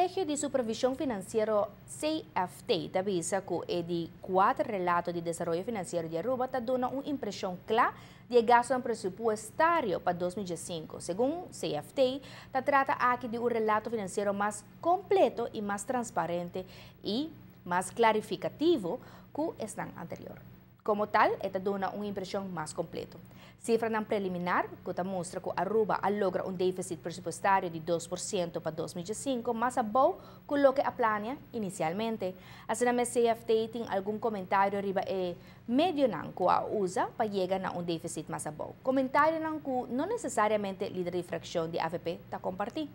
Colegio de Supervisión Financiero CFT avisa que el cuatro relato de desarrollo financiero de Aruba está dando una impresión clara de gasto presupuestario para 2005. Según CFT, se trata aquí de un relato financiero más completo y más transparente y más clarificativo que el anterior. Como tal, esta da uma impressão mais completa. Cifra não preliminar, que mostra que Aruba logra um déficit pressupostário de 2% para 2005, mais abaixo que o que a plania inicialmente. Assim, a CFT tem algum comentário riba médio não que a usa para chegar a um déficit mais abaixo. Comentário não que não necessariamente o líder de fração de AVP está compartilhando.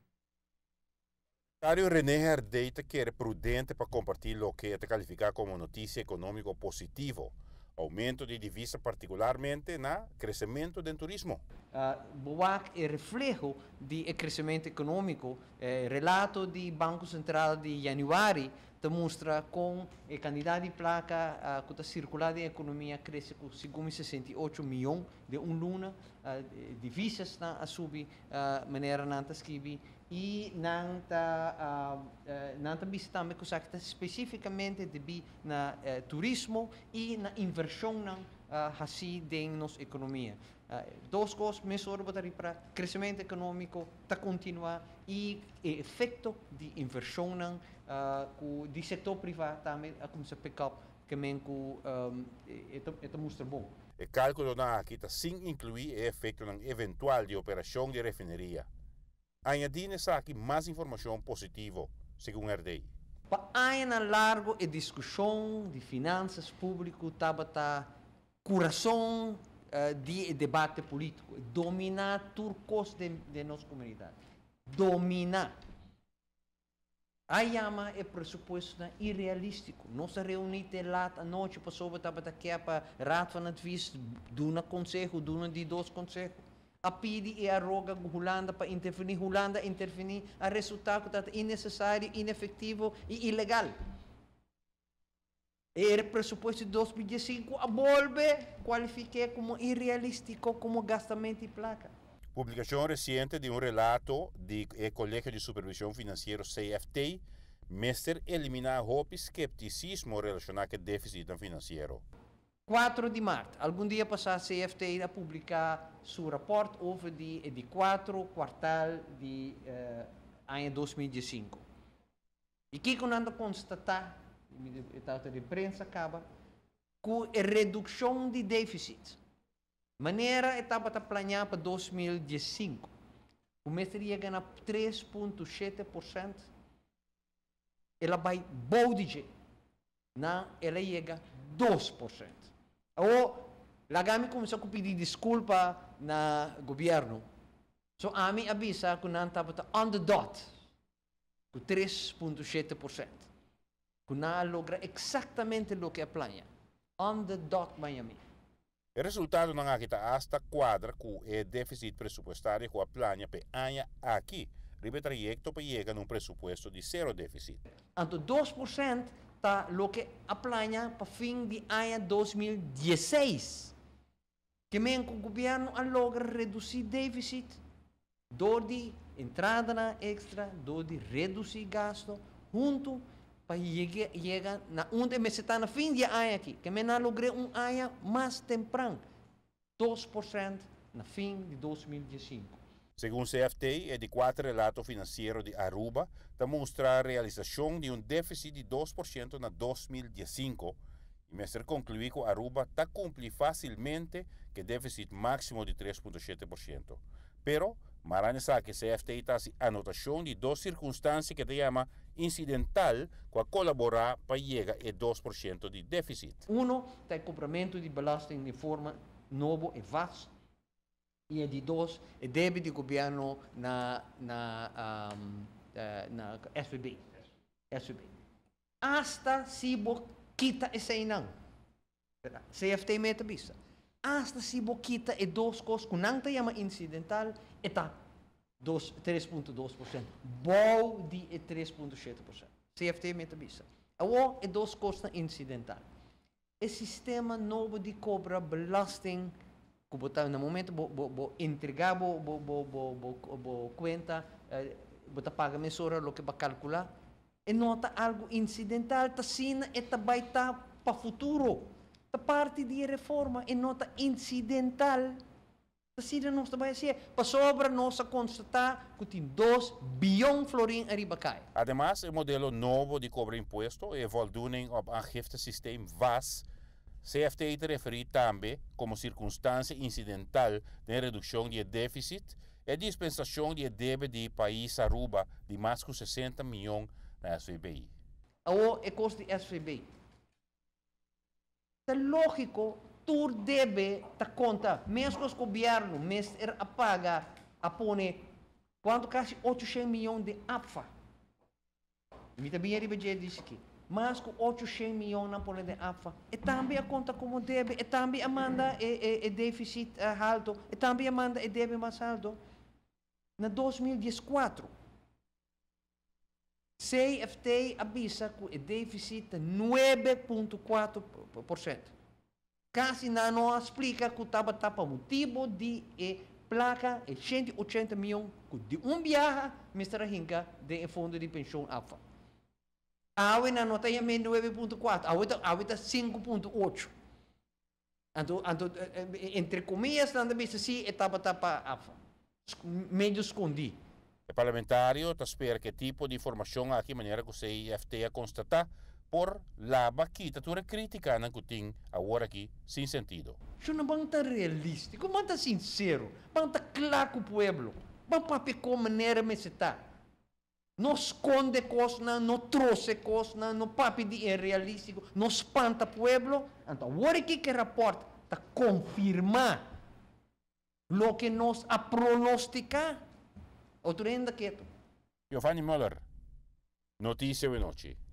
O secretário René Herdeita quer prudente para compartilhar o que é calificado como notícia econômico positivo, aumento de divisa particularmente na crescimento do turismo. BOAC é reflexo do crescimento econômico. Relato do Banco Central de januário demonstra com a quantidade de placa que está circulando em economia cresce com 68 milhões de luna, divisas a subir maneira não está escrever e não está visitando que está especificamente de na turismo e na inversão assim de nossa economia. Duas coisas, mesmo para crescimento econômico está continuar e efeito de inversão do setor privado também começa a pick up que mostra bom. O cálculo aqui está sem incluir o efeito eventual de operação de refinaria. Añadir aqui mais informação positiva, segundo Herdei. Para anos largo a discussão de finanças públicas estava coração de debate político, dominar turcos de nossa comunidade, dominar. A chama é pressuposto irrealístico. Nós reunimos lá à noite para sobre para rato van advies, doen een consejo, doen die dois consejo. A pedi e a roga Holanda para intervenir, Holanda intervenir, a resultado dat innecessário, inefetivo e ilegal. Era pressuposto de 2005 a volve qualifiquei como irrealístico, como gastamento de placa. Publicação recente de relato do Colegio de Supervisão Financeiro CFT mestre eliminar o escepticismo relacionado com o déficit financeiro. 4 de março, algum dia passado, a CFT irá publicar seu rapport over de 4 quartal de ano 2005. E que nós constatar, a imprensa acaba, com a redução de déficit. Maneira estava planeada para 2015. O mestre ia ganhar 3,7%. Ela vai boudir. Não, ela chega 2%. Ou, Lagami começou a pedir desculpa na governo. So, a mim avisa que não estava on the dot. Com 3,7%. Que não logra exatamente o que é plano. On the dot, Miami. O resultado não aqui hasta quadra com o déficit pressupostário com a plana para ano aqui, ribe trajecto para chegar num pressuposto de zero déficit. Então 2% está o que a plana para fim de ano 2016. Que o governo logra reduzir déficit, dor de entrada na extra, dor de reduzir gasto, junto para chegar na onde me está na fim de ano aqui, que me logrei ano mais temprano, 2% na fim de 2015. Segundo o CFT, é de 4 relato financeiro de Aruba, demonstra a realização de déficit de 2% na 2015, e mestre conclui que Aruba está cumprir facilmente que déficit máximo de 3,7%. Pero, Marane sabe que CFT está a anotação de duas circunstâncias que se chama incidental para colaborar para chegar a 2% de déficit. Tem cumprimento de belasting de forma novo e vasto. E de dois, é débito do governo na SBB. Hasta se você quita esse não. CFT meta vista. Hasta se você quita e duas coisas que não tem chama incidental, está 3,2%. Bom de 3,7%. CFT meta vista. Agora é duas coisas incidental. O sistema novo de cobra belasting no momento entregar conta você paga mesura lo que vai calcular, e nota algo incidental, tá sina e tá vai tá para futuro. Tá parte de reforma e nota incidental. Tá sina nós tá vai ser, para sobra nós constatar que tem 2 bilhão florin arriba cai. Además, el modelo novo de cobrar impuesto e voldoening op aangiftesysteem VAS, CFT te referir também como circunstância incidental de redução de déficit e dispensação de débito de país Aruba de mais de 60 milhões na SVBI. O é custo de SVBI. É lógico, tu deve ta conta, mesmo os governo, mesmo a paga, a pone, quanto quase 800 milhões de APFA. Me também é disse aqui. Mas com 800 milhões na pone de APFA. E também a conta como deve, e também a manda e déficit alto, e também a manda e deve mais alto. Na 2014, CFT avisa que o déficit é 9,4%. Quase não explica que estava tapa motivo de placa e 180 milhões de viagem, Mr. Hinka, de fundo de pensão AFA. Awe na nota é 9,4, awe está 5,8. Então, entre comillas, não deve ser etapa AFA. Meio escondido. O parlamentário espera que tipo de informação aqui maneira que o CFT a constatar por la baquita tua crítica na que tem agora aqui sem sentido. Isso não é tão realístico, não é sincero, não é claro com o povo, não é como maneira me está. Não esconde coisas, não trouxe coisas, não papi de irrealístico, não espanta o povo. Então, agora aqui que rapporto está confirmar o que nós a pronosticar. Outro ainda quieto. Giovanni Müller, Notícia de Noite.